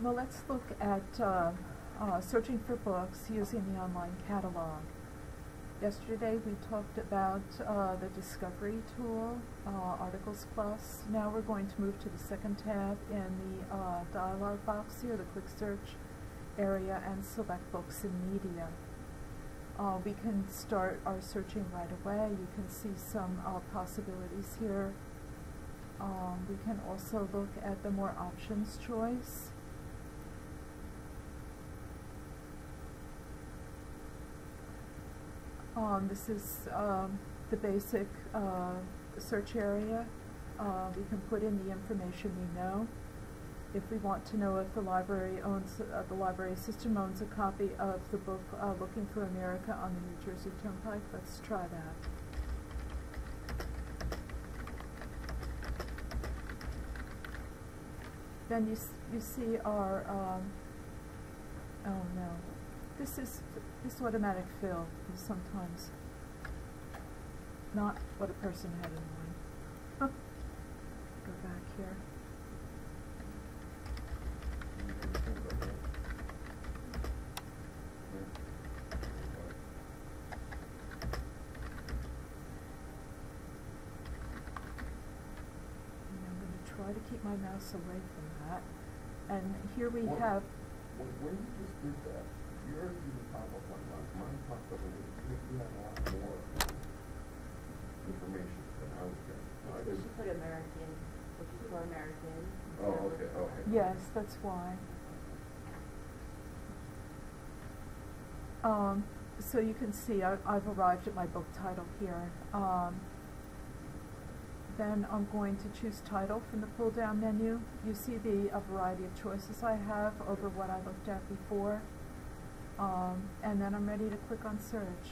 Well, let's look at searching for books using the online catalog. Yesterday we talked about the Discovery tool, Articles Plus. Now we're going to move to the second tab in the dialog box here, the quick search area, and select Books and Media. We can start our searching right away. You can see some possibilities here. We can also look at the More Options choice. This is the basic search area. We can put in the information we know. If we want to know if the library owns, the library system owns a copy of the book Looking for America on the New Jersey Turnpike, let's try that. Then you see our, oh no, this automatic fill is sometimes not what a person had in mind. Go back here. And I'm going to try to keep my mouse away from that. And here we have. When you just did that, yours didn't pop up like mine popped up and you had a lot more information than I was getting. You should put American, Looking for American. Oh, okay, okay. Yes, that's why. So you can see I've arrived at my book title here. Then I'm going to choose title from the pull-down menu. You see the variety of choices I have over what I looked at before. And then I'm ready to click on search.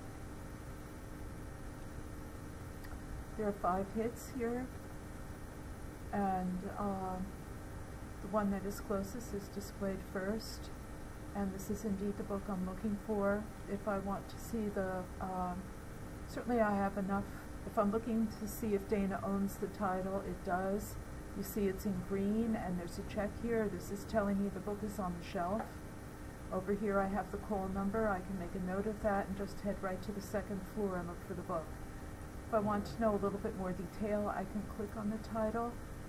There are 5 hits here, and the one that is closest is displayed first, and this is indeed the book I'm looking for. If I want to see the, certainly I have enough. If I'm looking to see if Dana owns the title, it does. You see it's in green, and there's a check here. This is telling me the book is on the shelf. Over here I have the call number. I can make a note of that and just head right to the second floor and look for the book. If I want to know a little bit more detail, I can click on the title.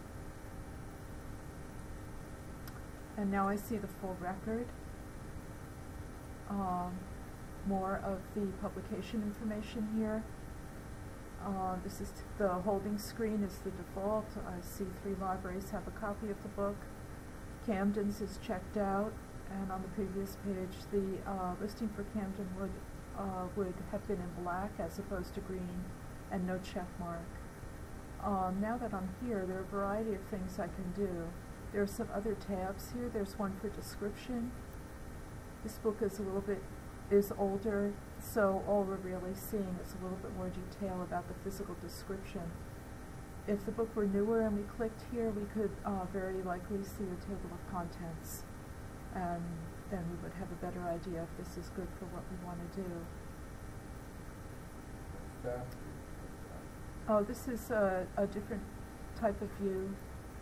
And now I see the full record. More of the publication information here. This is the holding screen is the default. I see 3 libraries have a copy of the book. Camden's is checked out, and on the previous page the listing for Camden would have been in black as opposed to green and no check mark. Now that I'm here, there are a variety of things I can do. There are some other tabs here. There's one for description. This book is older, so all we're really seeing is a little bit more detail about the physical description. If the book were newer and we clicked here, we could very likely see a table of contents, and then we would have a better idea if this is good for what we want to do. Oh, this is a different type of view.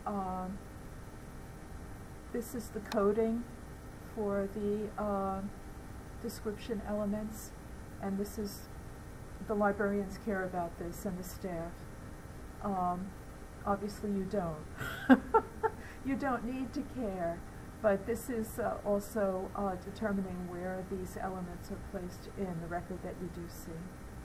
This is the coding for the description elements, and this is, the librarians care about this and the staff. Obviously you don't. You don't need to care, but this is also determining where these elements are placed in the record that you do see.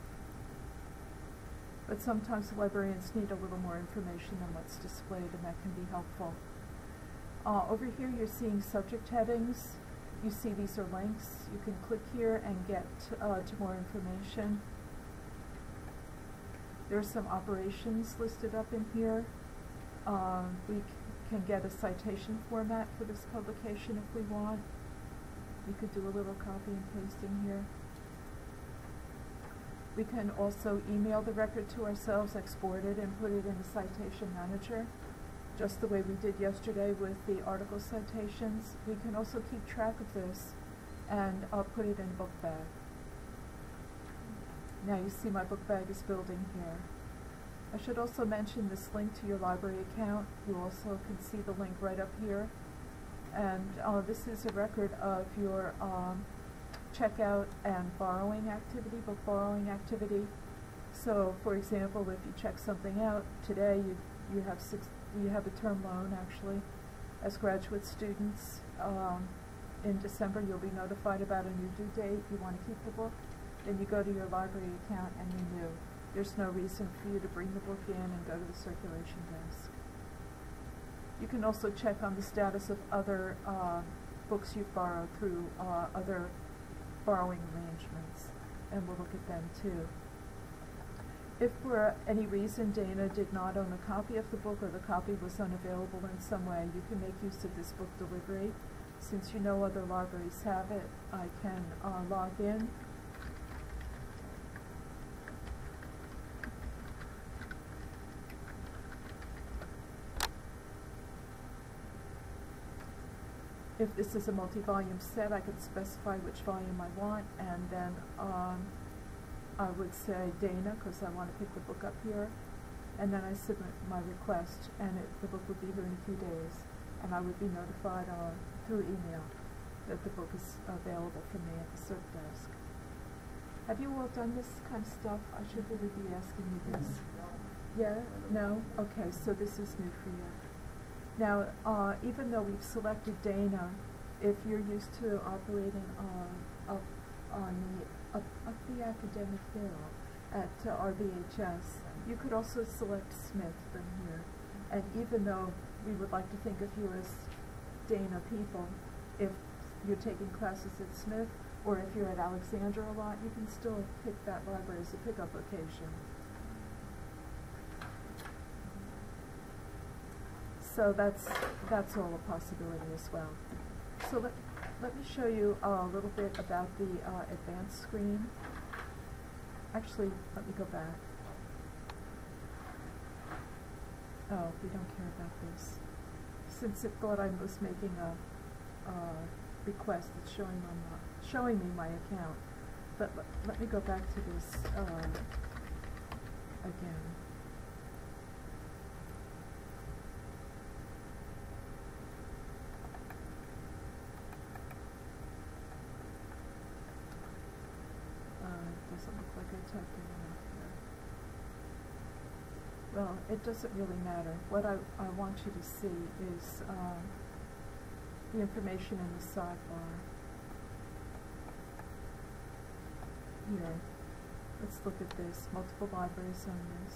But sometimes the librarians need a little more information than what's displayed, and that can be helpful. Over here you're seeing subject headings. You see these are links. You can click here and get to more information. There are some operations listed up in here. We can get a citation format for this publication if we want. We could do a little copy and pasting here. We can also email the record to ourselves, export it, and put it in the citation manager, just the way we did yesterday with the article citations. We can also keep track of this and put it in a book bag. Now you see my book bag is building here. I should also mention this link to your library account. You also can see the link right up here. And this is a record of your checkout and borrowing activity, book borrowing activity. So, for example, if you check something out today, you have a term loan actually. As graduate students, in December you'll be notified about a new due date. You want to keep the book, then you go to your library account and renew. There's no reason for you to bring the book in and go to the circulation desk. You can also check on the status of other books you've borrowed through other borrowing arrangements, and we'll look at them too. If for any reason Dana did not own a copy of the book or the copy was unavailable in some way, you can make use of this book delivery. Since you know other libraries have it, I can log in. If this is a multi-volume set, I could specify which volume I want, and then I would say Dana, because I want to pick the book up here, and then I submit my request, and the book would be here in a few days, and I would be notified through email that the book is available for me at the circ desk. Have you all done this kind of stuff? I should really be asking you this. Yeah? No? Okay, so this is new for you. Now, even though we've selected Dana, if you're used to operating up the academic hill at RBHS, you could also select Smith from here. And even though we would like to think of you as Dana people, if you're taking classes at Smith, or if you're at Alexandra a lot, you can still pick that library as a pickup location. So that's all a possibility as well. So let me show you a little bit about the advanced screen. Actually, let me go back. Oh, we don't care about this. Since it thought I was making a request, it's showing me my account. But let me go back to this again. Doesn't look like I typed it enough here. Well, it doesn't really matter. What I want you to see is the information in the sidebar. Here, let's look at this. Multiple libraries on this.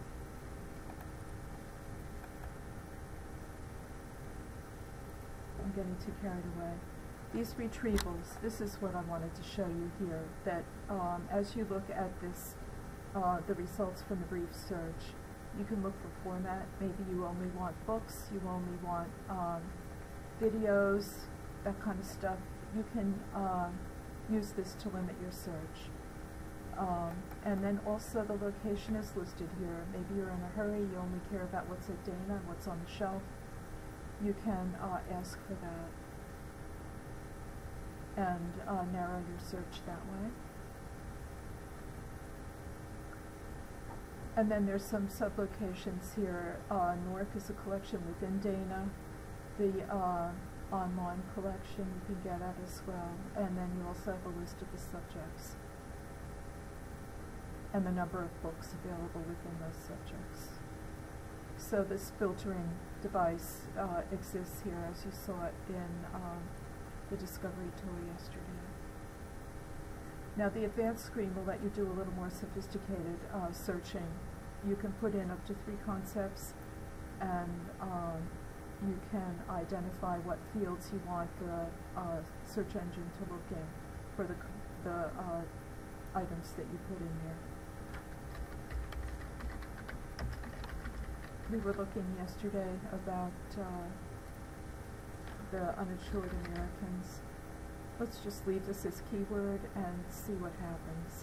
I'm getting too carried away. These retrievals, this is what I wanted to show you here, that as you look at this, the results from the brief search, you can look for format. Maybe you only want books, you only want videos, that kind of stuff. You can use this to limit your search. And then also the location is listed here. Maybe you're in a hurry, you only care about what's at Dana, what's on the shelf. You can ask for that and narrow your search that way. And then there's some sub-locations here. Newark is a collection within Dana. The online collection you can get at as well. And then you also have a list of the subjects and the number of books available within those subjects. So this filtering device exists here as you saw it in the Discovery tool yesterday. Now the advanced screen will let you do a little more sophisticated searching. You can put in up to 3 concepts, and you can identify what fields you want the search engine to look in for the items that you put in there. We were looking yesterday about the uninsured Americans. Let's just leave this as keyword and see what happens.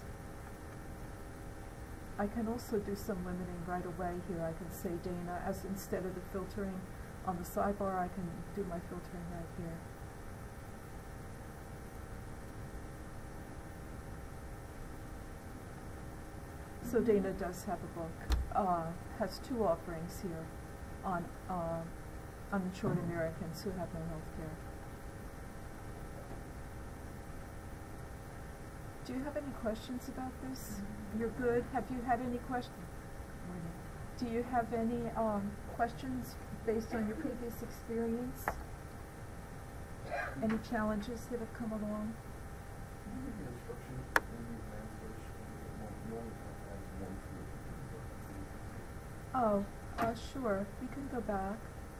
I can also do some limiting right away here. I can say Dana, as instead of the filtering on the sidebar, I can do my filtering right here. So Dana does have a book, has 2 offerings here on uninsured Americans who have no health care. Do you have any questions about this? You're good? Have you had any questions? Do you have any questions based on your previous experience? Any challenges that have come along? Can you give me instruction when you answer, you only have one field. Oh, sure. We can go back.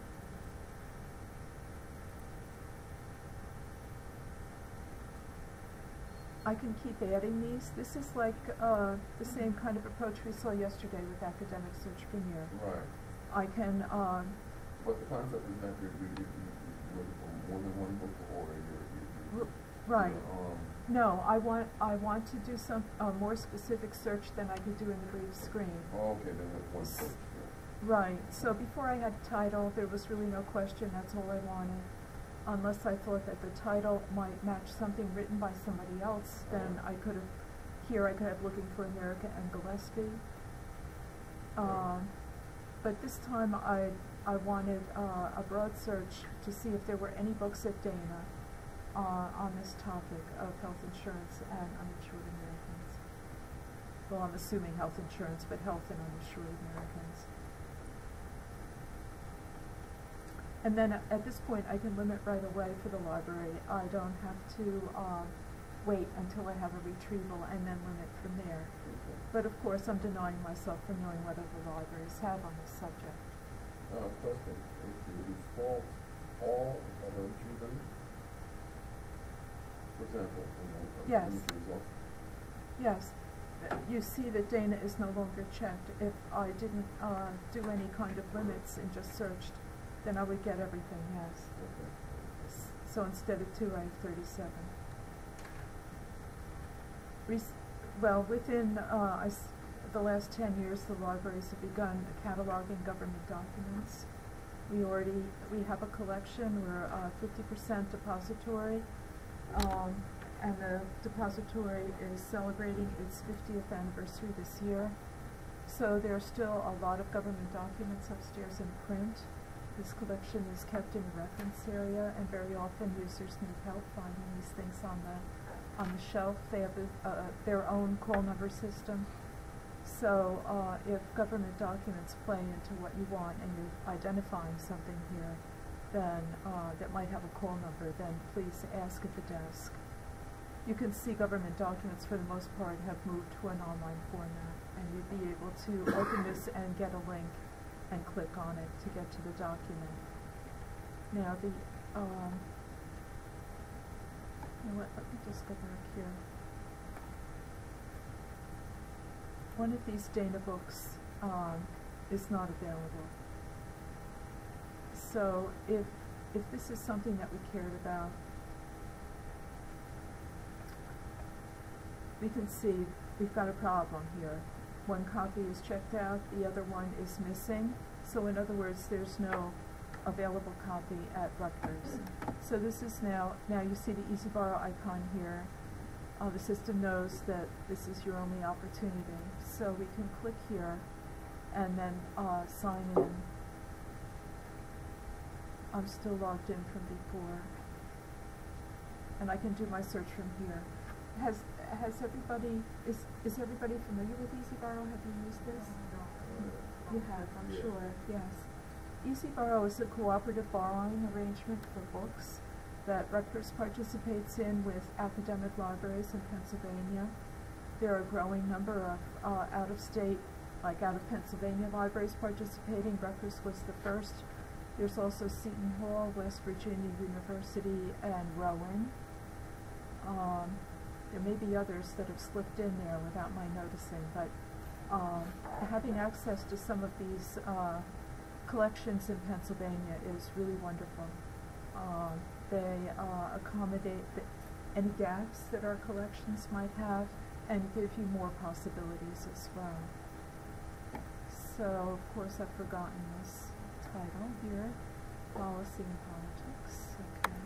I can keep adding these. This is like the same kind of approach we saw yesterday with Academic Search Premier. Right. I can, But the concept is that you're looking for more than one book or you're right. No, I want to do some more specific search than I could do in the brief screen. Oh, okay, then with one search. Right. So before I had title, there was really no question. That's all I wanted. Unless I thought that the title might match something written by somebody else, then I could have, here I could have looking for America and Gillespie. But this time I wanted a broad search to see if there were any books at Dana on this topic of health insurance and uninsured Americans. Well, I'm assuming health insurance, but health and uninsured Americans. And then at this point, I can limit right away for the library. I don't have to wait until I have a retrieval and then limit from there. Okay. But of course, I'm denying myself from knowing what other libraries have on this subject. Question, is the default all uninsured them? For example, Yes. uninsured results? Yes. You see that Dana is no longer checked. If I didn't do any kind of limits and just searched, then I would get everything, yes. Okay. So instead of 2, I have 37. Well, within the last 10 years, the libraries have begun cataloging government documents. We have a collection. We're 50% depository, and the depository is celebrating its 50th anniversary this year. So there are still a lot of government documents upstairs in print. This collection is kept in the reference area, and very often users need help finding these things on the shelf. They have their own call number system. So if government documents play into what you want and you're identifying something here, then that might have a call number, then please ask at the desk. You can see government documents, for the most part, have moved to an online format, and you'd be able to open this and get a link and click on it to get to the document. Now the, you know what, let me just go back here. One of these Dana books is not available. So if this is something that we cared about, we can see we've got a problem here. One copy is checked out, the other one is missing. So in other words, there's no available copy at Rutgers. So this is now you see the EasyBorrow icon here. The system knows that this is your only opportunity. So we can click here and then sign in. I'm still logged in from before. And I can do my search from here. Has everybody, is everybody familiar with EasyBorrow? Have you used this? You have, I'm sure, yes. EasyBorrow is a cooperative borrowing arrangement for books that Rutgers participates in with academic libraries in Pennsylvania. There are a growing number of out-of-state, like out-of-Pennsylvania libraries participating. Rutgers was the first. There's also Seton Hall, West Virginia University, and Rowan. There may be others that have slipped in there without my noticing, but having access to some of these collections in Pennsylvania is really wonderful. They accommodate any gaps that our collections might have and give you more possibilities as well. So, of course, I've forgotten this title here, Policy and Politics. Okay.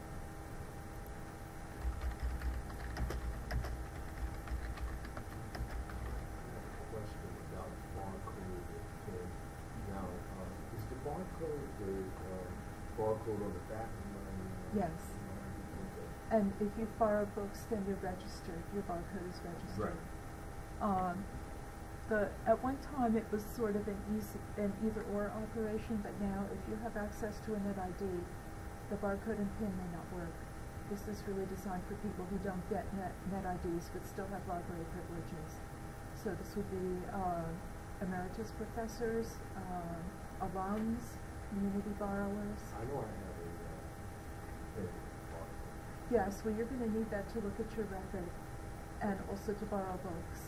Question about barcode. Now, is the barcode the barcode on the back? Yes. And if you borrow books, then you're registered, your barcode is registered. Right. At one time it was sort of an either-or operation, but now if you have access to a NetID, the barcode and PIN may not work. This is really designed for people who don't get NetIDs but still have library privileges. So this would be emeritus professors, alums, community borrowers. I know I have a barcode. Yes, well you're going to need that to look at your record and also to borrow books.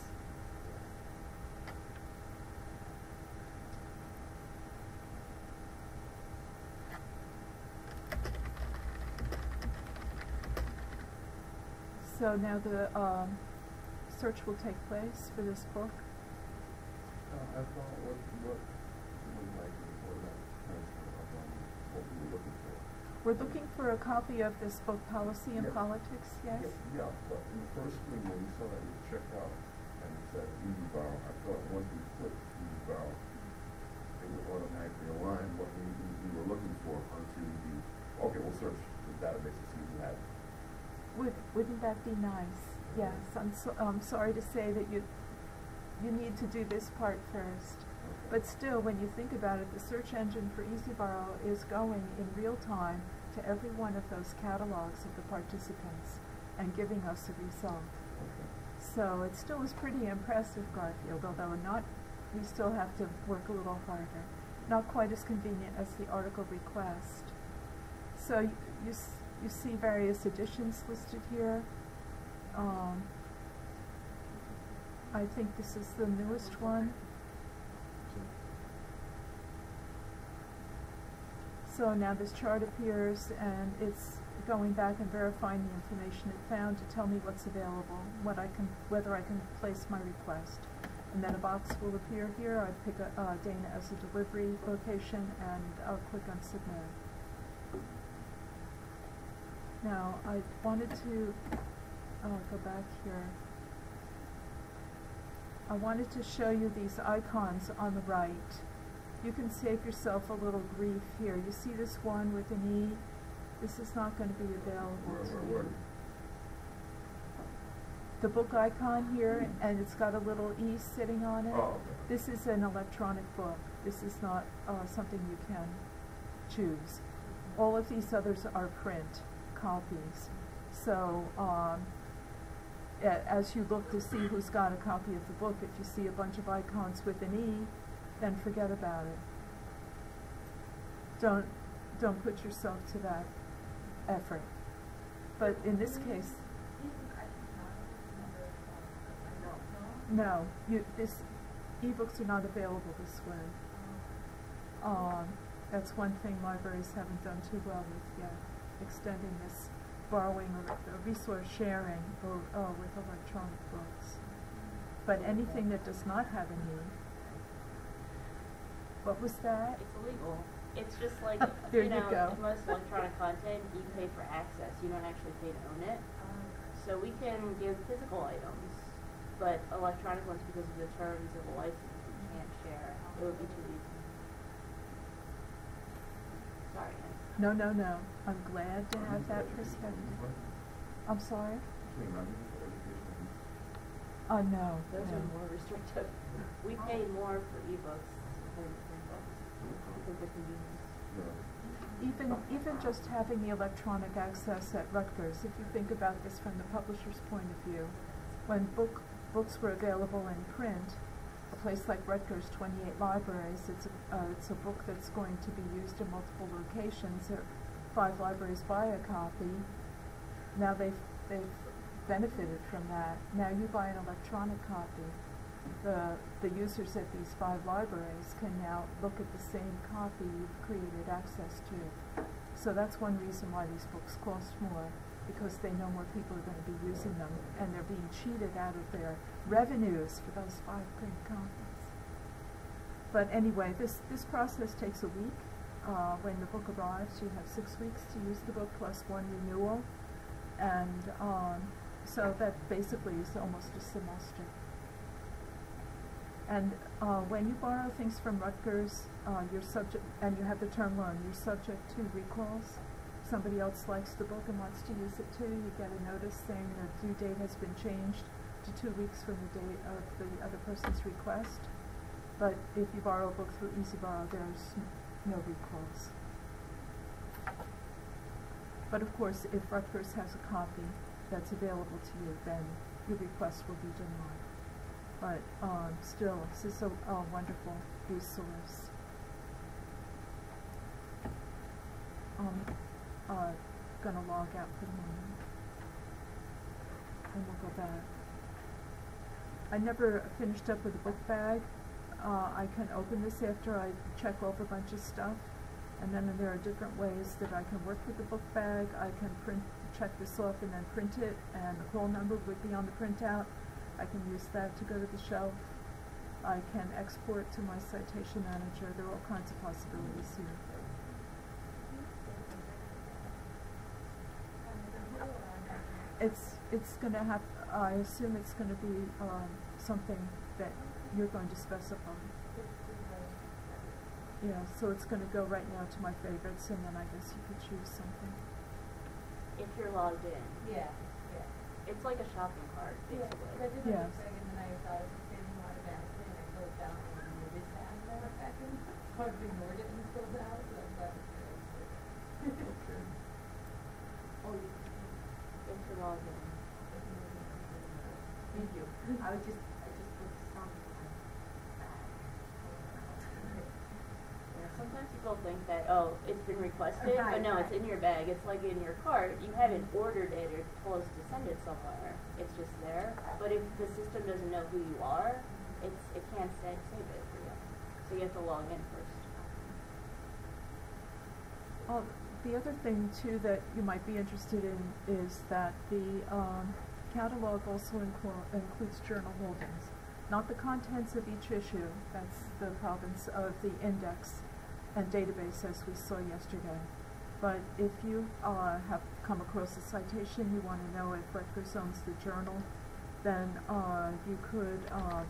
So now the search will take place for this book. I thought what was likely for that transfer of what we were looking for. We're looking for a copy of this book, Policy and Yeah. Politics, yes? Yeah, but in the first screen when we saw that it checked out and it said Easy Borrow, I thought once we clicked Easy Borrow, it would automatically align what we were looking for onto the, okay, we'll search the database to see who had it. Wouldn't that be nice? Yes, I'm sorry to say that you need to do this part first. Okay. But still, when you think about it, the search engine for EasyBorrow is going in real time to every one of those catalogs of the participants and giving us a result. Okay. So it still is pretty impressive, Garfield, although we still have to work a little harder. Not quite as convenient as the article request. So you see various editions listed here. I think this is the newest one. So now this chart appears and it's going back and verifying the information it found to tell me what's available, whether I can place my request. And then a box will appear here. I pick Dana as a delivery location and I'll click on submit. Now I wanted to go back here. I wanted to show you these icons on the right. You can save yourself a little grief here. You see this one with an E? This is not going to be available to you. The book icon here, and it's got a little E sitting on it. Oh, okay. This is an electronic book. This is not something you can choose. All of these others are print copies. So as you look to see who's got a copy of the book, if you see a bunch of icons with an E, then forget about it. Don't put yourself to that effort. But in this case, no, ebooks are not available this way. That's one thing libraries haven't done too well with yet, extending this borrowing or resource sharing with electronic books. But anything that does not have an E. What was that? It's illegal. It's just like, There you you know, go. most electronic content, you pay for access. You don't actually pay to own it. So we can give physical items, but electronic ones, because of the terms of the license, we can't share. It would be too easy. Sorry. No. I'm glad to have that perspective. I'm sorry? No. Those are more restrictive. We pay more for ebooks than print books because of the convenience. Even just having the electronic access at Rutgers, if you think about this from the publisher's point of view, when books were available in print, a place like Rutgers, 28 libraries, it's a book that's going to be used in multiple locations. 5 libraries buy a copy. Now they've benefited from that. Now you buy an electronic copy. The users at these 5 libraries can now look at the same copy you've created access to. So that's one reason why these books cost more, because they know more people are going to be using them, and they're being cheated out of their revenues for those 5 print copies. But anyway, this process takes a week. When the book arrives, you have 6 weeks to use the book plus 1 renewal, and so that basically is almost a semester. And when you borrow things from Rutgers, you're subject, and you have the term loan, you're subject to recalls. Somebody else likes the book and wants to use it too, you get a notice saying the due date has been changed to 2 weeks from the date of the other person's request. But if you borrow a book through EasyBorrow, there's no recalls. But of course, if Rutgers has a copy that's available to you, then your request will be denied. But still, this is a wonderful resource. Gonna log out for the moment, and we'll go back. I never finished up with the book bag. I can open this after I check off a bunch of stuff, and then there are different ways that I can work with the book bag. I can check this off and then print it, and the call number would be on the printout. I can use that to go to the shelf. I can export to my citation manager. There are all kinds of possibilities here. It's going to have, I assume it's going to be something that you're going to specify. Yeah, so it's going to go right now to my favorites, and then I guess you could choose something. If you're logged in. Yeah. It's like a shopping cart, basically. I did Yes. that and then I thought it was getting automatically, and I closed down and you did that for a second. So I've ignored it and filled out, so I'm glad it's there. Okay. Oh, if you're logged in. Thank you. I just looked something. Yeah, sometimes people think that, oh, it's been requested, but no, it's Right. in your bag. It's like in your cart. You haven't ordered it or told us to send it somewhere. It's just there. But if the system doesn't know who you are, it can't save it for you. So you have to log in first. The other thing too that you might be interested in is that the catalog also includes journal holdings. Not the contents of each issue, that's the province of the index and database as we saw yesterday. But if you have come across a citation, you want to know if Rutgers owns the journal, then you could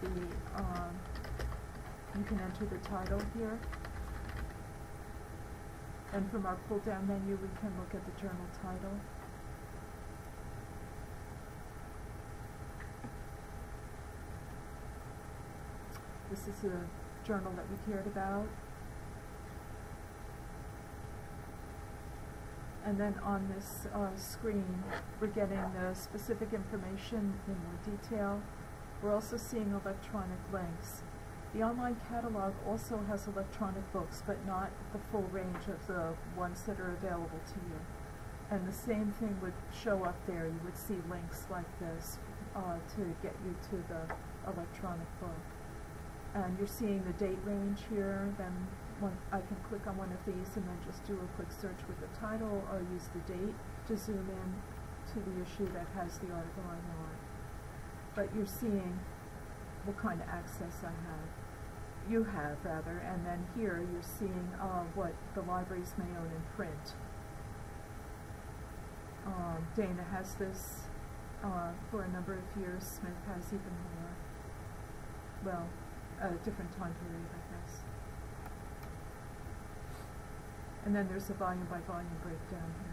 you can enter the title here. And from our pull-down menu, we can look at the journal title. This is a journal that we cared about. And then on this screen, we're getting the specific information in more detail. We're also seeing electronic links. The online catalog also has electronic books, but not the full range of the ones that are available to you. And the same thing would show up there. You would see links like this to get you to the electronic book. And you're seeing the date range here. Then I can click on one of these and then just do a quick search with the title or use the date to zoom in to the issue that has the article I want. But you're seeing what kind of access I have. You have, rather, and then here you're seeing what the libraries may own in print. Dana has this for a number of years. Smith has even more. Well, a different time period, I guess. And then there's a volume by volume breakdown here.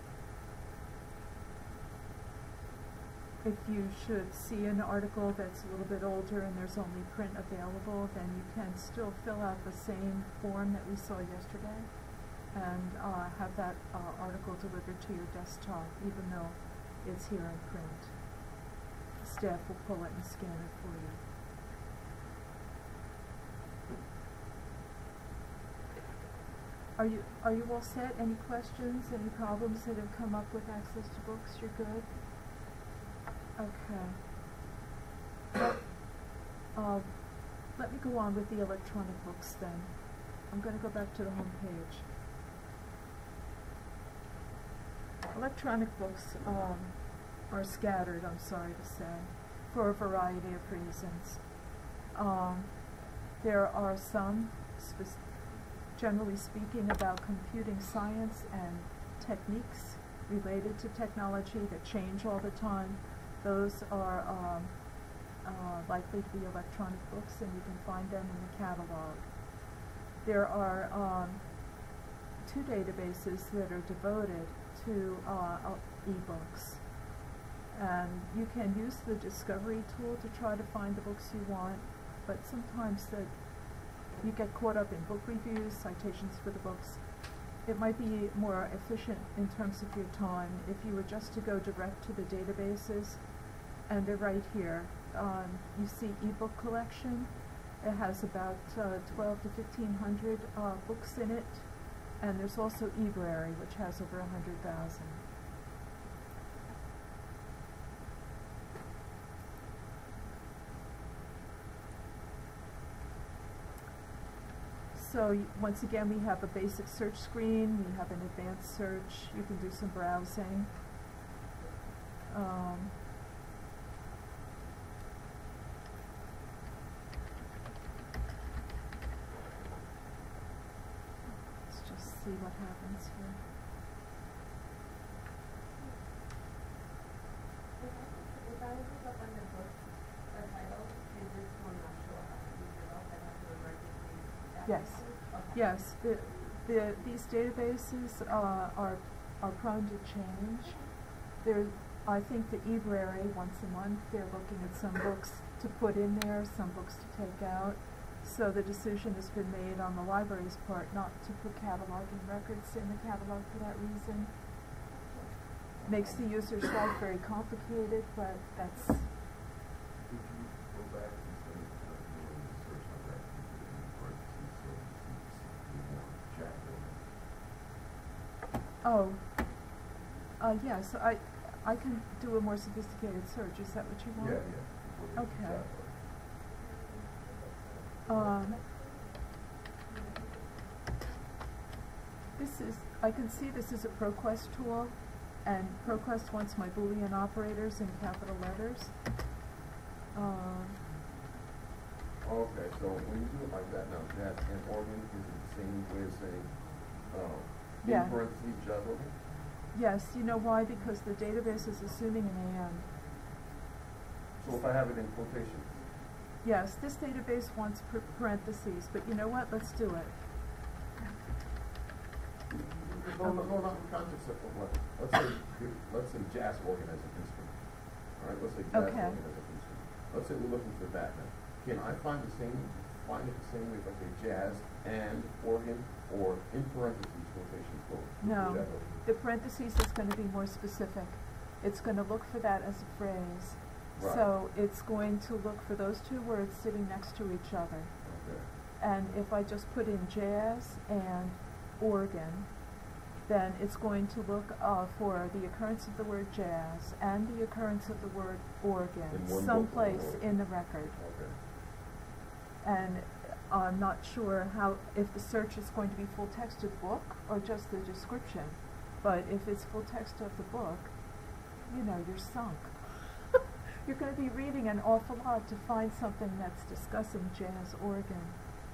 If you should see an article that's a little bit older and there's only print available, then you can still fill out the same form that we saw yesterday and have that article delivered to your desktop, even though it's here in print. Staff will pull it and scan it for you. Are you all set? Any questions? Any problems that have come up with access to books? You're good? Okay. Let me go on with the electronic books then. I'm going to go back to the home page. Electronic books are scattered, I'm sorry to say, for a variety of reasons. There are some, generally speaking, about computing science and techniques related to technology that change all the time. Those are likely to be electronic books, and you can find them in the catalog. There are 2 databases that are devoted to ebooks. And you can use the discovery tool to try to find the books you want, but sometimes you get caught up in book reviews, citations for the books. It might be more efficient in terms of your time if you were just to go direct to the databases, and they're right here. You see ebook collection. It has about 12 to 1,500 books in it, and there's also eBrary, which has over 100,000. So once again, we have a basic search screen, we have an advanced search, you can do some browsing. Let's just see what happens here. If I look up under books, a title, is this one not sure how to use it up, I have to emergency? Yes. Okay. Yes, these databases are prone to change. I think the eBrary, once a month, they're looking at some books to put in there, some books to take out. So the decision has been made on the library's part not to put cataloging records in the catalog for that reason. Makes the user's life very complicated, but that's... Could you go back and say, doing the search on that, in parentheses, so you want Jack Williams? Oh, yeah, so I can do a more sophisticated search. Is that what you want? Yeah. Okay. I can see this is a ProQuest tool, and ProQuest wants my Boolean operators in capital letters. Okay, so when you do it like that, now Jazz and Organ is it the same way of saying, Yeah. in parentheses, Jazz Organ? Yes, you know why? Because the database is assuming an and. So if I have it in quotations? Yes, this database wants parentheses, but you know what? Let's do it. No, not in context of what. Let's say Jazz Organ as an instrument. All right, let's say Jazz Okay. Organ as an instrument. Let's say we're looking for that now. Can I find it the same way if I say Jazz and Organ, or in parentheses quotations both? No, Jazz Organ? the parentheses is going to be more specific. It's going to look for that as a phrase. Right. So it's going to look for those 2 words sitting next to each other. Okay. And if I just put in jazz and organ, then it's going to look for the occurrence of the word jazz and the occurrence of the word organ In one book, someplace or- in the record. Okay. And I'm not sure if the search is going to be full text of the book or just the description. But if it's full text of the book, you know, you're sunk. You're going to be reading an awful lot to find something that's discussing jazz organ.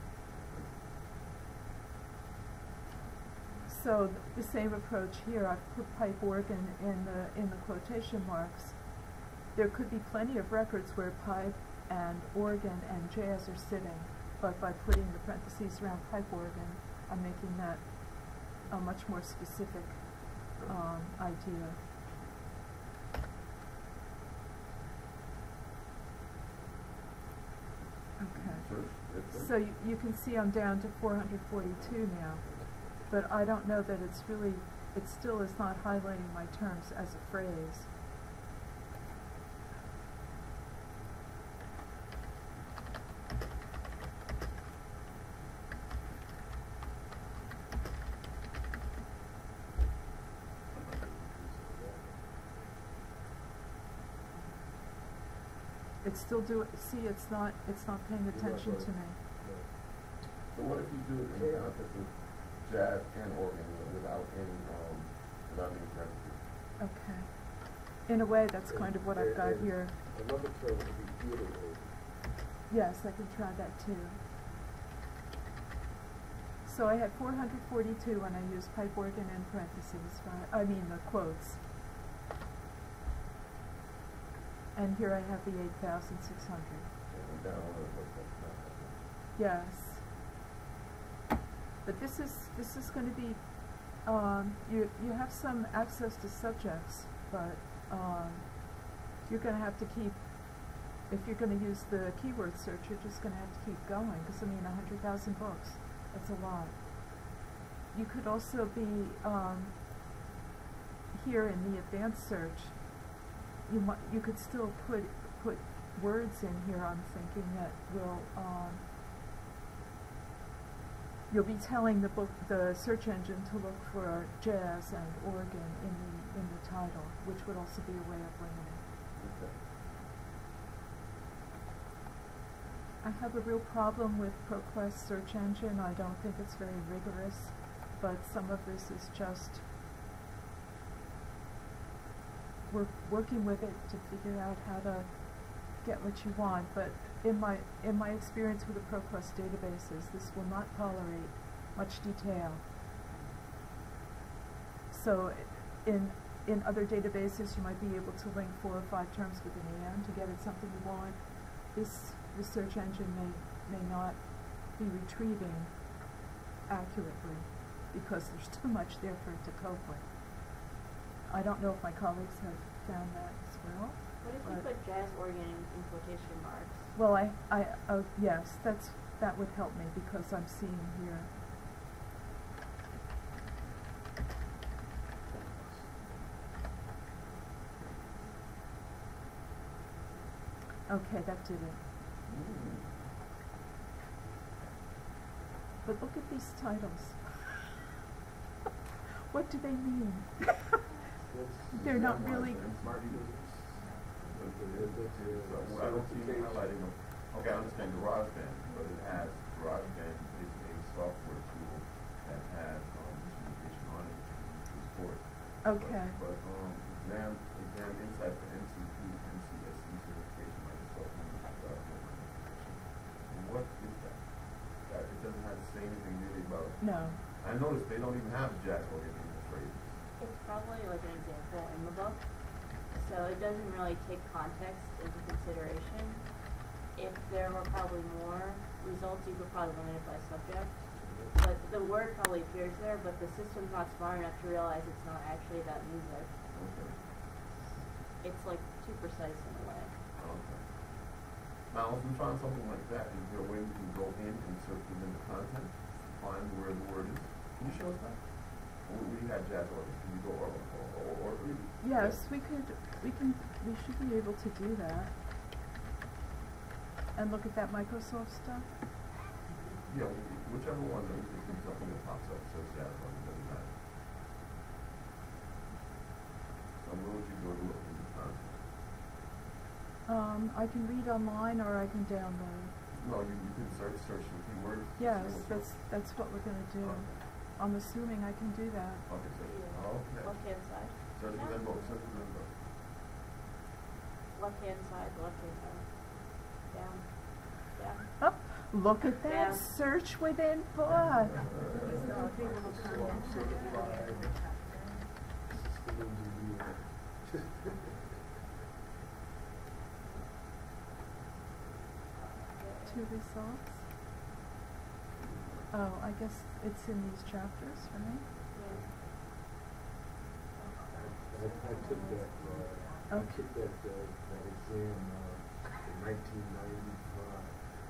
So the same approach here. I've put pipe organ in the quotation marks. There could be plenty of records where pipe and organ and jazz are sitting, but by putting the parentheses around pipe organ, I'm making that a much more specific idea. Okay. Search. So you can see I'm down to 442 now, but I don't know that it still is not highlighting my terms as a phrase. It's still it's not paying attention to me. So what if you do it in the context of jazz and organ without any parentheses? Okay. In a way, that's kind of what I've got here. Another term would be theater organ. Yes, I can try that too. So I had 442 when I used pipe organ in parentheses, right? I mean the quotes. And here I have the 8,600. And down on it, but that's not happening. Yes. But this is going to be, you have some access to subjects, but you're going to have to keep, if you're going to use the keyword search, you're just going to have to keep going, because I mean 100,000 books, that's a lot. You could also be, here in the advanced search, you could still put words in here, I'm thinking, that will, you'll be telling the search engine to look for jazz and organ in the title, which would also be a way of limiting. Okay. I have a real problem with ProQuest search engine. I don't think it's very rigorous, but some of this is just we're working with it to figure out how to get what you want. But in my experience with the ProQuest databases, this will not tolerate much detail. So in other databases, you might be able to link 4 or 5 terms with an and to get at something you want. This search engine may not be retrieving accurately because there's too much there for it to cope with. I don't know if my colleagues have found that as well. What if you put jazz organ in quotation marks? Well, yes, that would help me because I'm seeing here. Okay, that did it. But look at these titles. What do they mean? They're not really. Smart users. I don't see you highlighting them. Okay, I understand GarageBand, but it has GarageBand is a software tool that has instrumentation on it to support. Okay. But exam insight for NCP, NCSE certification, Microsoft Windows. What is that? It doesn't have to say anything really about. No. I noticed they don't even have jazz organ in the phrases. It's probably like an example in the book, so it doesn't really take context into consideration. If there were probably more results, you could probably limit it by subject. But the word probably appears there, but the system's not smart enough to realize it's not actually about music. Okay. It's like too precise in a way. Okay. Now, if we find something like that, is there a way we can go in and search within the content, find where the word is? Can you show us that? We had jazz organ. Can you go or Yes, we should be able to do that. And look at that Microsoft stuff. Yeah, whichever one that we can something that pops up says jazz organ, doesn't matter. So where would you go to look in the content? I can read online or I can download. No, you can search the keywords. Yes, that's what we're going to do. Okay. I'm assuming I can do that. Okay, search. Okay. Left-hand side. Search within book. Search within book. Left-hand side, left-hand side. Down. Down. Oh, look at that. Yeah. Search within book. Certified. Systems engineer. 2 results. Oh, I guess it's in these chapters, right? I took that exam in 1995.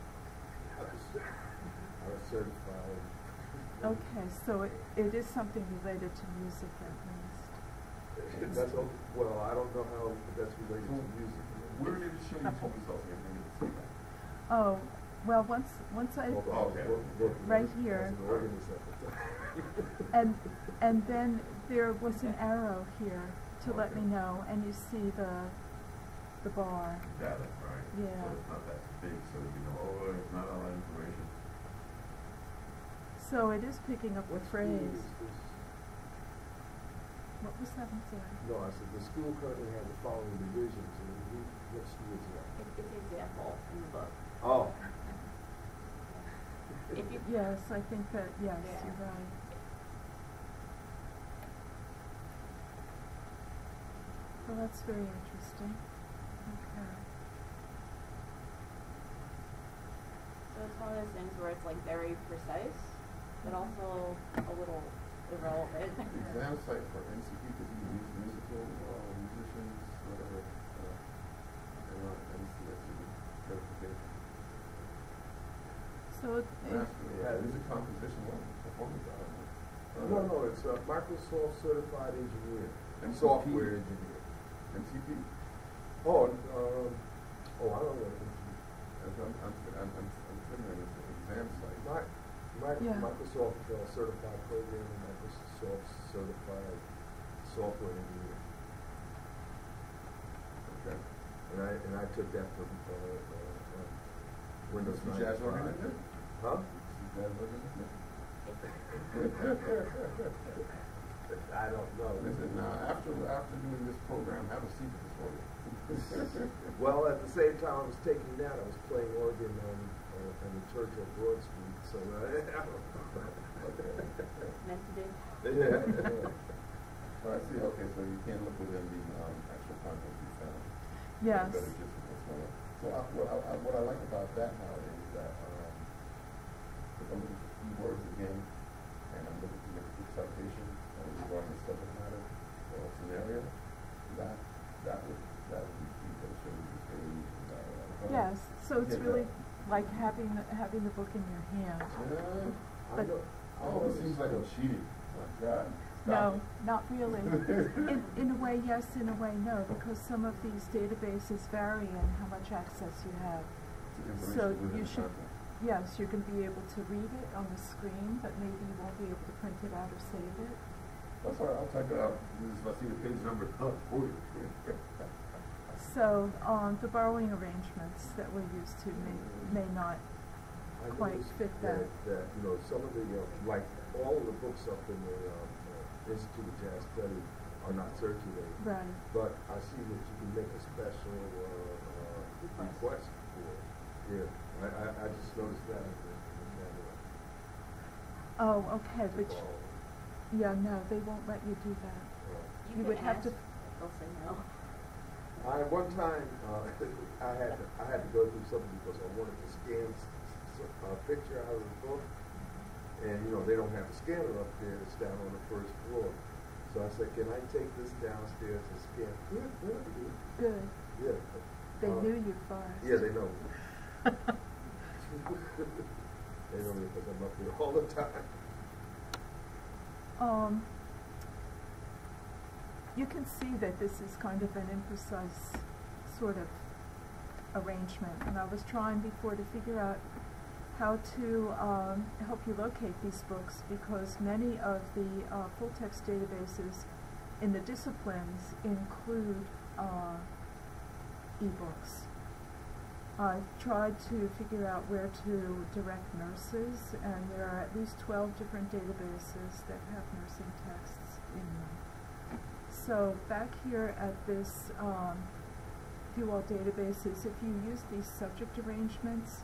I was certified. Okay, so it is something related to music at least. Well, I don't know how that's related to music. Where did it show you 2 results? I didn't see that. Oh, well, once I Okay. right here. As an organist at the time. and then there was an arrow here to let me know, and you see the bar. Data, right? Yeah. So it's not that big, so you know, it's not all that information. So it is picking up the What school phrase. is this? What was that? I'm sorry. No, I said the school currently has the following divisions, and what school is that? It's an example in the book. Oh. If you Yes, I think that, yes, Yeah. you're right. Well, that's very interesting. Okay. So it's one of those things where it's like very precise, but also a little irrelevant. Exam site for NCP, because you use musical musicians, whatever, they want NCS certification. So Music composition, what, performance, I don't know. No, it's Microsoft Certified Engineer, MCP. Software Engineer. MCP. Oh, I don't know. I'm familiar with the exam site. Yeah. Microsoft Certified Programmer, Microsoft Certified Software Engineer. Okay. And I took that from Windows Some 95. jazz organizer? Huh? Some jazz organizer? I don't know. Listen, now, after doing this program, have a seat at this organ. Well, at the same time I was taking that, I was playing organ on the church on Broad Street, so Okay. Meant to be. yeah. Oh, I see, okay, so you can't look within the actual content you found. Yes. Better just with this one. So what I like about that now is that if I'm looking for keywords again, and I'm looking to make a quick citation regarding the subject matter or scenario, that would be key to show you the page. Yes, so it's Yeah, really like having the book in your hand. Yeah. But- Oh, it seems like I'm cheating. Oh, my God. No, not really. In a way, yes, in a way, no, because some of these databases vary in how much access you have. So you should, yes, you're going to be able to read it on the screen, but maybe you won't be able to print it out or save it. That's all right, I'll type it out. If I see the page number, oh, for you. So the borrowing arrangements that we're used to may not I quite noticed fit that. That some of the like all of the books up in the Institute of Jazz Study are not circulated. Right. But I see that you can make a special request for it. Yeah, I just noticed that in the catalog. Oh, okay, but Oh, yeah, no, they won't let you do that. You can would have to. ask, they'll say no. One time I had to go through something because I wanted to scan a picture out of the book, and they don't have a scanner up there. It's down on the first floor. So I said, "Can I take this downstairs and scan?" Good. Yeah. They knew you first. Yeah, they know me. They know me because I'm up there all the time. You can see that this is kind of an imprecise sort of arrangement, and I was trying before to figure out how to help you locate these books, because many of the full-text databases in the disciplines include e-books. I've tried to figure out where to direct nurses, and there are at least 12 different databases that have nursing texts in them. So back here at this View All Databases, if you use these subject arrangements,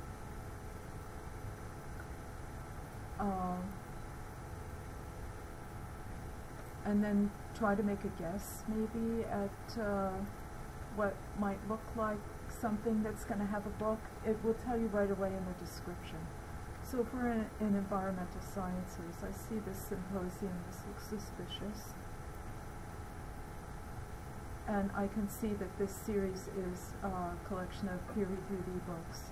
and then try to make a guess maybe at what might look like something that's going to have a book, it will tell you right away in the description. So if we're in environmental sciences, I see this symposium, this looks suspicious. And I can see that this series is a collection of peer-reviewed e-books.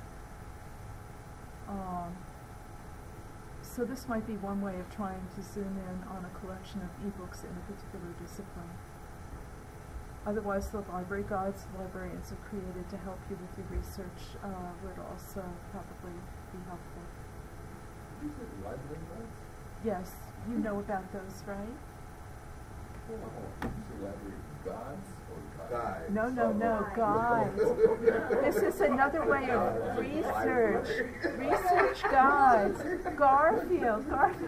So this might be one way of trying to zoom in on a collection of e-books in a particular discipline. Otherwise, the library guides librarians have created to help you with your research would also probably be helpful. Did you say library guides? Yes, you know about those, right? Hold on. Did you say library gods or guides? Guides. No, guides. This is another way of research. Research guides. Garfield.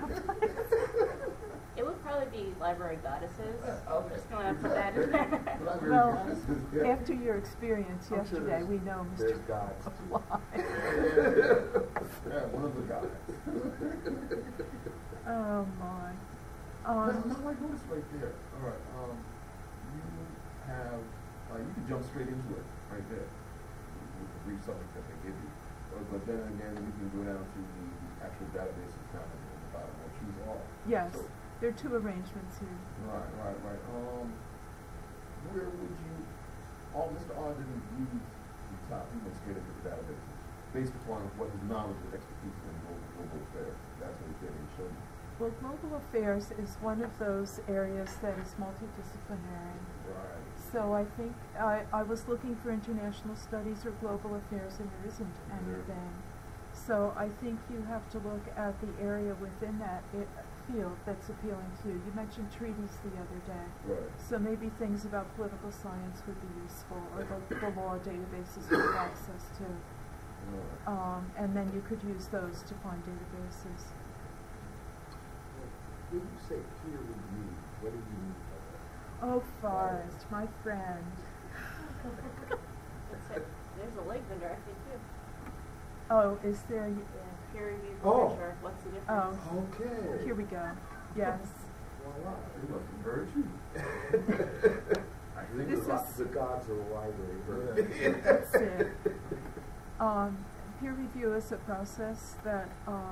It would probably be library goddesses. I'm Okay. just gonna put that in there. Library Well, goddesses, yeah. after your experience I'm sure yesterday, we know there's Mr. gods. Why. Yeah, one of the guys. Oh my. No, I noticed right there. All right. You have. You can jump straight into it. right there, with the brief summary that they give you. But then again, you can go down to the actual databases down at the bottom, or choose all. Yes, So, there are 2 arrangements here. right. Where would you, Mr. R didn't use the top, he went straight into the databases, based upon what his knowledge and expertise in global affairs. That's what he did, and he showed you. Well, global affairs is one of those areas that is multidisciplinary. Right. So I think I was looking for international studies or global affairs, and there isn't anything. So I think you have to look at the area within that field that's appealing to you. You mentioned treaties the other day. Right. So maybe things about political science would be useful, or the law databases you have access to. Right. And then you could use those to find databases. When you say peer review, what do you mean by that? Oh, Forrest, my friend. There's a link under, I think, too. Oh, is there? Yeah, peer review Oh. literature, what's the difference? Oh, Okay. here we go. Yes. Voila. He must have heard you. I think This it's a lot. is- The gods are wisely. Yeah. That's it. Peer review is a process that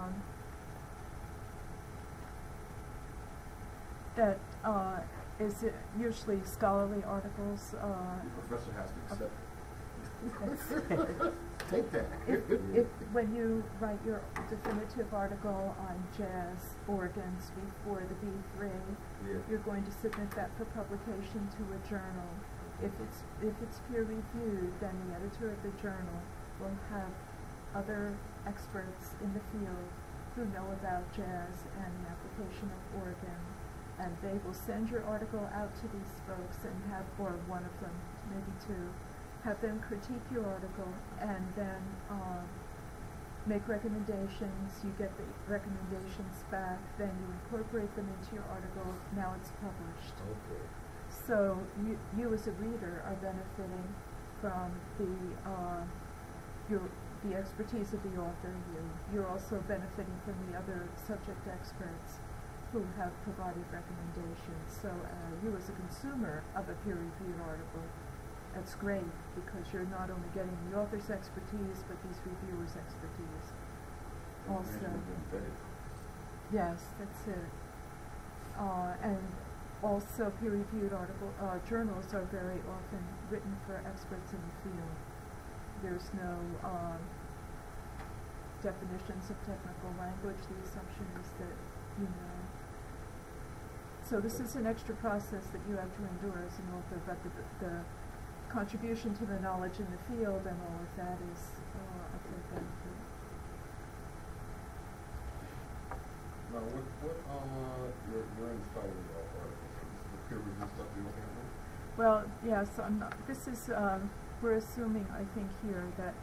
is usually scholarly articles. The professor has to accept That's it. Take that. when you write your definitive article on jazz organs before the B3, Yeah. you're going to submit that for publication to a journal. If it's peer reviewed, then the editor of the journal will have other experts in the field who know about jazz and the application of organ, and they will send your article out to these folks and have, or one of them, maybe 2, have them critique your article and then make recommendations. You get the recommendations back, then you incorporate them into your article. Now it's published. Okay. So you as a reader are benefiting from the expertise of the author. You're also benefiting from the other subject experts who have provided recommendations. So you as a consumer of a peer-reviewed article, that's great because you're not only getting the author's expertise but these reviewers' expertise also. Yes, that's it. And also peer-reviewed journals are very often written for experts in the field. There's no definitions of technical language. The assumption is that you know. So this is an extra process that you have to endure as an author, but the contribution to the knowledge in the field and all of that is a great benefit. Now, you're in scholarly articles, so this is the peer review stuff you're looking at now? Well, yes, this is, we're assuming, I think here, that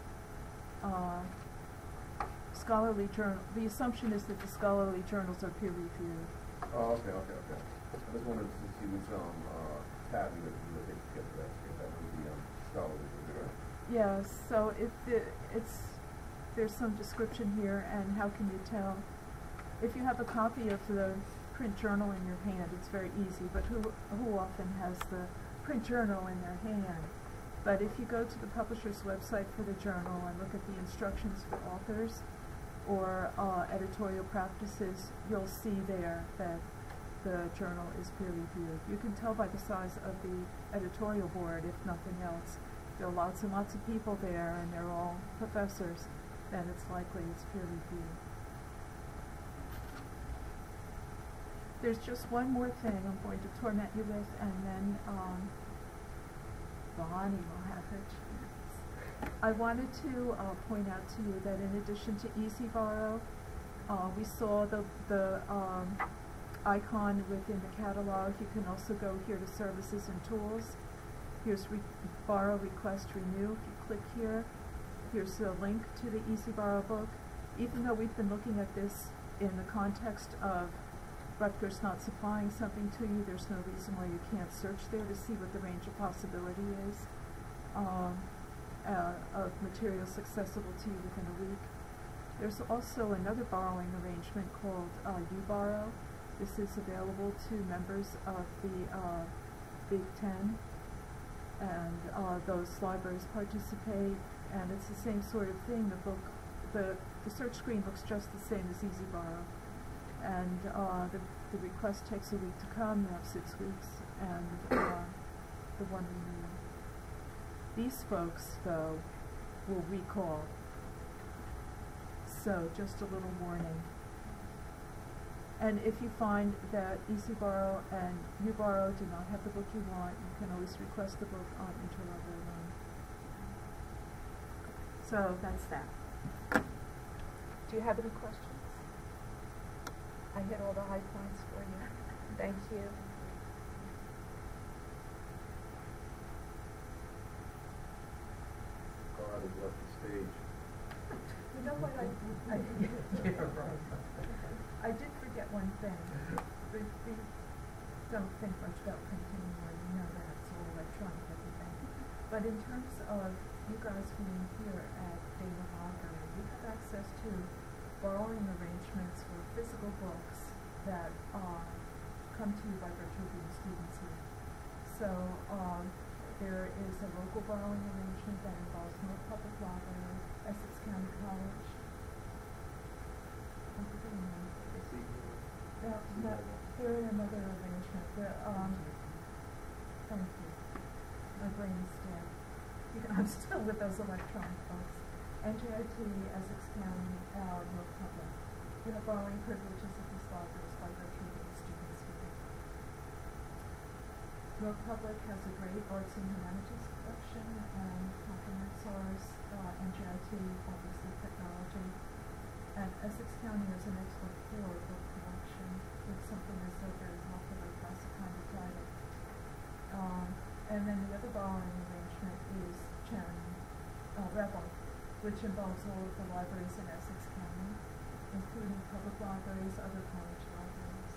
scholarly journal, the assumption is that the scholarly journals are peer-reviewed. Oh, okay. I just wanted to see which tab you would take to get to that. If that would be scholarly review, right? Yes, so if there's some description here, and how can you tell? If you have a copy of the print journal in your hand, it's very easy, but who often has the print journal in their hand? But if you go to the publisher's website for the journal and look at the instructions for authors or editorial practices, you'll see there that the journal is peer-reviewed. You can tell by the size of the editorial board, if nothing else. There are lots and lots of people there, and they're all professors, then it's likely it's peer-reviewed. There's just one more thing I'm going to torment you with, and then Bonnie will have her chance. I wanted to point out to you that in addition to EasyBorrow, we saw the icon within the catalog. You can also go here to Services and Tools. Here's Borrow, Request, Renew. If you click here, here's a link to the EasyBorrow book. Even though we've been looking at this in the context of Rutgers not supplying something to you, there's no reason why you can't search there to see what the range of possibility is of materials accessible to you within a week. There's also another borrowing arrangement called uBorrow. This is available to members of the Big Ten. and those libraries participate, and it's the same sort of thing. The search screen looks just the same as EasyBorrow, and the request takes a week to come. You have 6 weeks, and the one renewal. These folks, though, will recall. So just a little warning. And if you find that EasyBorrow and UBorrow do not have the book you want, you can always request the book on Interlibrary Loan. So that's that. Do you have any questions? I hit all the high points for you. Thank you. God has left the stage. You know what, I did forget one thing. We don't think much about printing anymore, you know that, it's all electronic everything. But in terms of you guys being here at Dana Library, you have access to borrowing arrangements for physical books that come to you by virtue of being students here. So there is a local borrowing arrangement that involves North Public Library, Essex County College. I'm forgetting one. No, they're in another arrangement. Thank you. My brain is dead. I'm still with those electronic books. NJIT, Essex County, North Public. You have borrowing privileges at these libraries by virtue of being students here. North Public has a great arts and humanities collection and complements ours. NJIT, obviously technology. And Essex County has an excellent core book collection with something as though very popular classic kind of title. And then the other borrowing arrangement is Rebel, which involves all of the libraries in Essex County, including public libraries, other college libraries.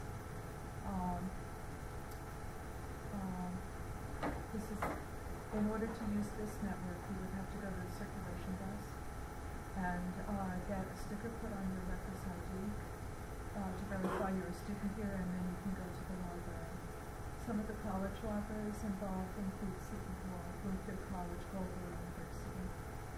This is, in order to use this network, you would have to go to the circulation desk and get a sticker put on your Records ID to verify you're a student here, and then you can go to the library. Some of the college libraries involved include Seton Hall, Bloomfield College, Goldberg University.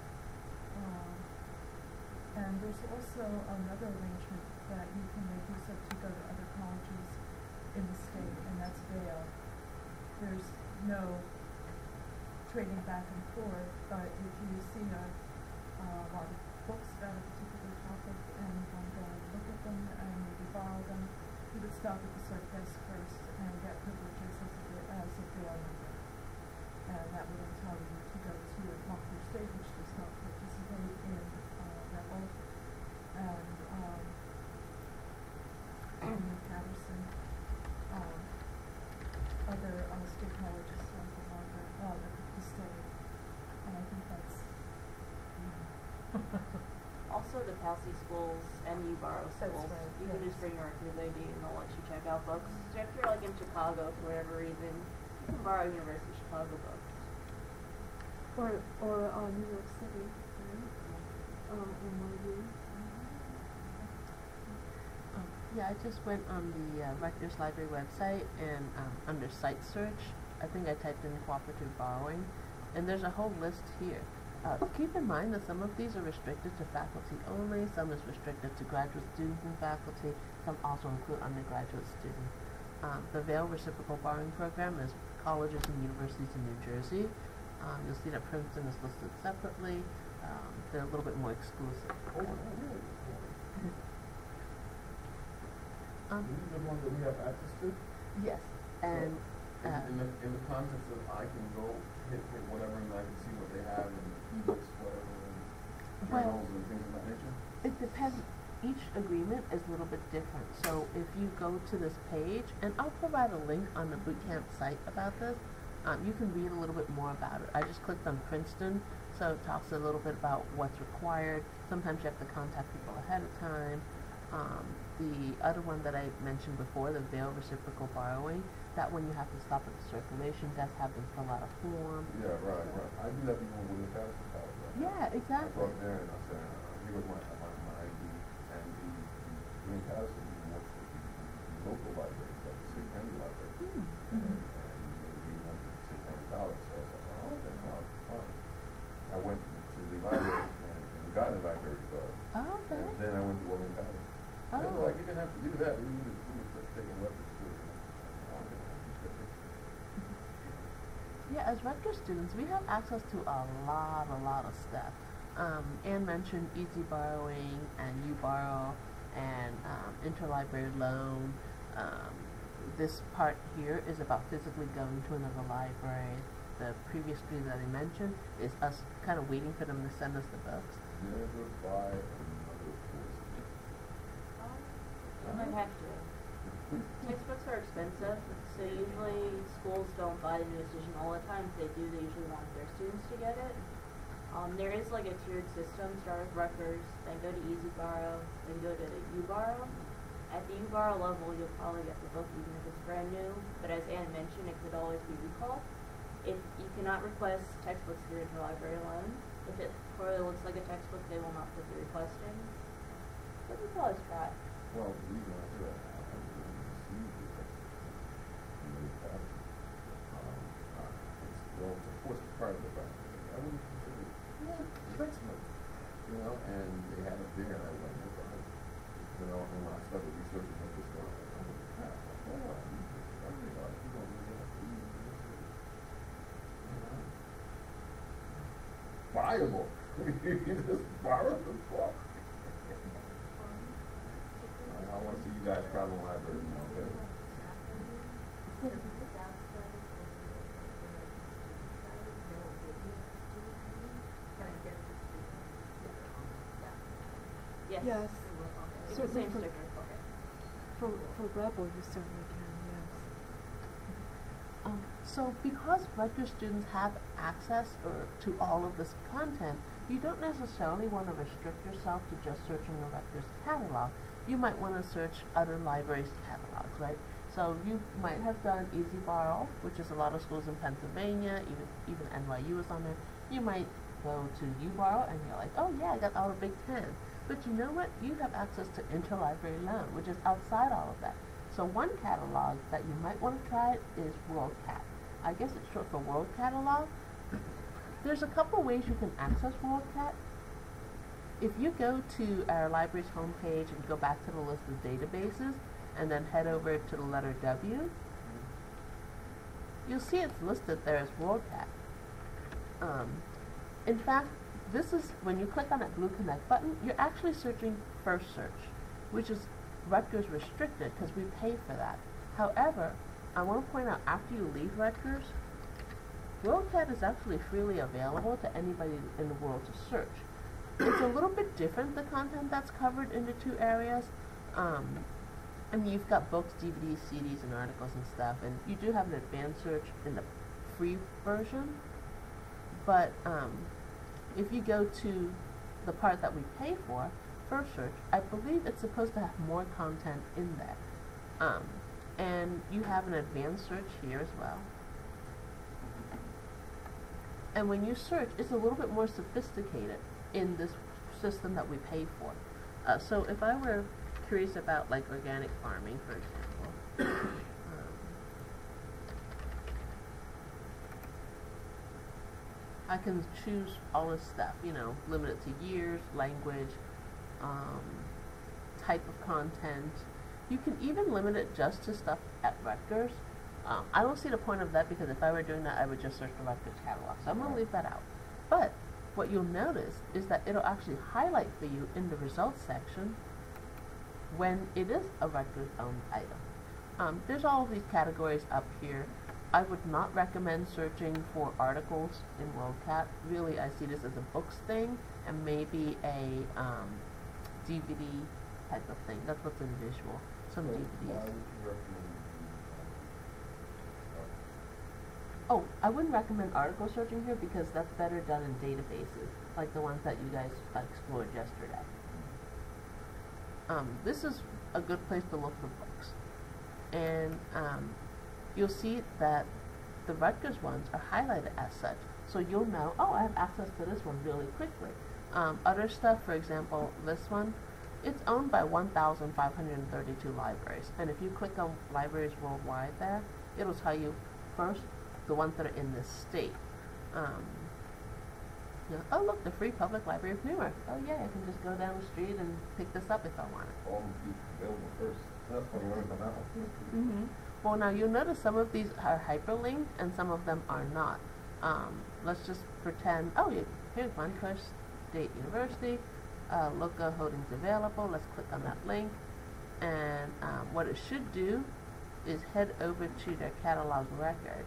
And there's also another arrangement that you can make use of to go to other colleges in the state, and that's Vail. There's no trading back and forth, but if you see a lot of books about a particular topic and you want to go and look at them and maybe borrow them, you would stop at the cert desk first and get privileges as a Vail member. And that would entitle you to go to Montclair State, which does not participate in Rebel, and Patterson, other state colleges like the library, the state, and I think that's, Also, the Palsy schools and UBorrow schools, right, you can yes. just bring your record ID and they'll let you check out books. So if you're like in Chicago for whatever reason, you can borrow University of Chicago books. or New York City, right? NYU. Yeah, I just went on the Rutgers Library website and under site search, I think I typed in cooperative borrowing, and there's a whole list here. Keep in mind that some of these are restricted to faculty only, some is restricted to graduate students and faculty, some also include undergraduate students. The Vail Reciprocal Borrowing Program is colleges and universities in New Jersey. You'll see that Princeton is listed separately. They're a little bit more exclusive. Oh, really? These are the ones that we have access to? Yes, and In the context of I can go hit whatever and I can see what they have and books, whatever, and journals and things of that nature? it depends. Each agreement is a little bit different. So if you go to this page, and I'll provide a link on the bootcamp site about this, you can read a little bit more about it. I just clicked on Princeton, so it talks a little bit about what's required. Sometimes you have to contact people ahead of time. The other one that I mentioned before, the Vail Reciprocal Borrowing, that one you have to stop at the circulation desk, have them fill out a form. Yeah, right. I do that before with the Patterson College. Right? Yeah, I exactly. brought there and I said, here was my ID, and the Green Patterson works with the local library, like the State County Library, and we went to State County College, so I was like, as Rutgers students, we have access to a lot of stuff. Anne mentioned easy borrowing and UBorrow and interlibrary loan. This part here is about physically going to another library. The previous screen that I mentioned is us kind of waiting for them to send us the books. Never buy another course. You might have to. Textbooks are expensive, so usually schools don't buy the new edition all the time. If they do, they usually want their students to get it. There is like a tiered system. Start with Rutgers, then go to Easy Borrow, then go to UBorrow. At the UBorrow level, you'll probably get the book even if it's brand new. But as Anne mentioned, it could always be recalled. If you cannot request textbooks through interlibrary loan, if it clearly looks like a textbook, they will not put the request in. But we can always try. Well, the reason I say that, I haven't really received the textbook in many passes. Well, of course, it's part of the fact that I wouldn't consider it textbook, you know, and they had it there, and I went, no problem. You know, and when I started researching what was going on, I was like, crap, hold on, you just, I realized you don't really have to use this. Buy a book. You just borrow the book. I want to see you guys travel the library, okay? Yes. Yes. It's the Certainly same for- sticker. For Rebel, you certainly can, yes. So because Rutgers students have access to all of this content, you don't necessarily want to restrict yourself to just searching the Rutgers catalog. You might want to search other libraries' catalogs, right? So you might have done Easy Borrow, which is a lot of schools in Pennsylvania, even NYU is on there. You might go to UBorrow and you're like, oh yeah, I got all the Big Ten. But you know what? You have access to interlibrary loan, which is outside all of that. So one catalog that you might want to try is WorldCat. I guess it's short for World Catalog. There's a couple ways you can access WorldCat. If you go to our library's homepage and go back to the list of databases and then head over to the letter W, you'll see it's listed there as WorldCat. In fact, this is, when you click on that blue connect button, you're actually searching First Search, which is Rutgers restricted because we pay for that. However, I want to point out, after you leave Rutgers, WorldCat is actually freely available to anybody in the world to search. It's a little bit different, the content that's covered in the two areas. I mean, you've got books, DVDs, CDs, and articles and stuff, and you do have an advanced search in the free version. But if you go to the part that we pay for, First Search, I believe it's supposed to have more content in there. And you have an advanced search here as well. And when you search, it's a little bit more sophisticated in this system that we pay for. So if I were curious about like organic farming, for example, I can choose all this stuff, you know, limited to years, language, type of content. You can even limit it just to stuff at Rutgers. I don't see the point of that because if I were doing that, I would just search the Rutgers catalog. So I'm going to leave that out. But what you'll notice is that it'll actually highlight for you in the results section when it is a Rutgers owned item. There's all of these categories up here. I would not recommend searching for articles in WorldCat. Really, I see this as a books thing and maybe a DVD type of thing. That's what's in visual. Some So DVDs. why would you recommend Oh, I wouldn't recommend article searching here because that's better done in databases, like the ones that you guys explored yesterday. This is a good place to look for books. And you'll see that the Rutgers ones are highlighted as such. So you'll know, oh, I have access to this one really quickly. Other stuff, for example, this one, it's owned by 1,532 libraries. And if you click on libraries worldwide there, it'll tell you first the ones that are in this state. You know, oh look, the Free Public Library of Newark. Oh yeah, I can just go down the street and pick this up if I want it. all of these available first? That's what I learned on that one. Well, now you'll notice some of these are hyperlinked and some of them are not. Let's just pretend, oh, yeah, here's one, First State University, Loca Holdings available. Let's click on that link. And what it should do is head over to their catalog record.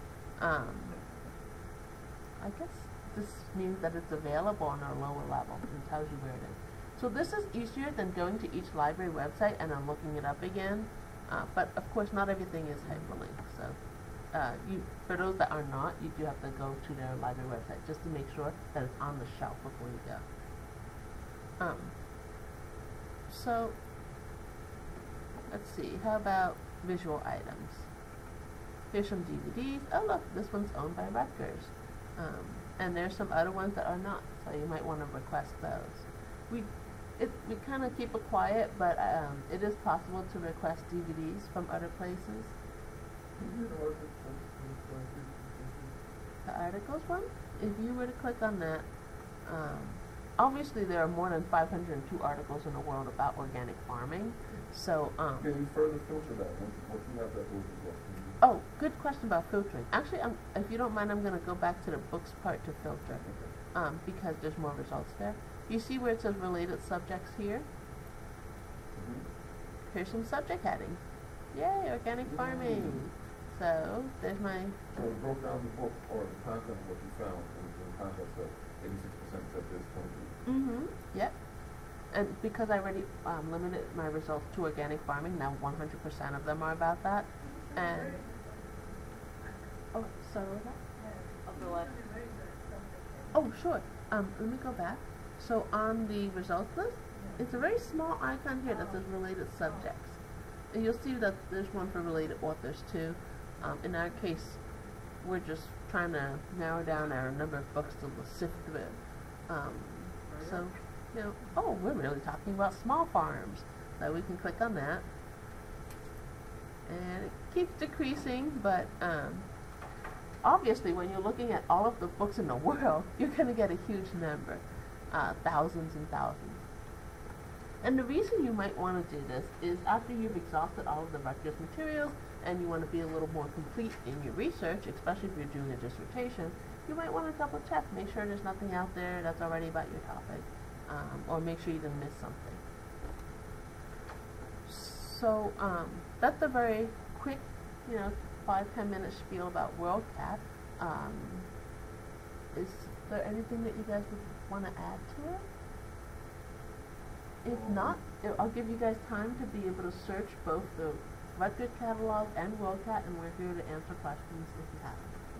I guess this means that it's available on our lower level and tells you where it is. So this is easier than going to each library website and then looking it up again. But of course, not everything is hyperlinked. So for those that are not, you do have to go to their library website just to make sure that it's on the shelf before you go. So let's see. How about visual items? Here's some DVDs. Oh look, this one's owned by Rutgers. And there's some other ones that are not, so you might want to request those. We kind of keep it quiet, but it is possible to request DVDs from other places. The articles one, if you were to click on that, obviously there are more than 502 articles in the world about organic farming. So Can you further filter that? Once you have that overlook? oh, good question about filtering. Actually, if you don't mind, I'm going to go back to the books part to filter, because there's more results there. You see where it says related subjects here? Here's some subject headings. Yay, organic farming. So there's my. So it broke down the book or the content of what you found in the context of 86% said this, 23. Yep. And because I already limited my results to organic farming, now 100% of them are about that. And oh, sorry, what was that? Upper left. Oh, sure. Let me go back. So on the results list, it's a very small icon here that says related subjects. And you'll see that there's one for related authors too. In our case, we're just trying to narrow down our number of books to sift through. So, you know, oh, we're really talking about small farms. So we can click on that. And it keeps decreasing, but obviously when you're looking at all of the books in the world, you're going to get a huge number, thousands and thousands. And the reason you might want to do this is after you've exhausted all of the Rutgers materials and you want to be a little more complete in your research, especially if you're doing a dissertation, you might want to double check, make sure there's nothing out there that's already about your topic, or make sure you didn't miss something. So that's a very quick, 5-10 minute spiel about WorldCat. Is there anything that you guys would want to add to it? If not, I'll give you guys time to be able to search both the Rutgers catalog and WorldCat, and we're here to answer questions if you have them.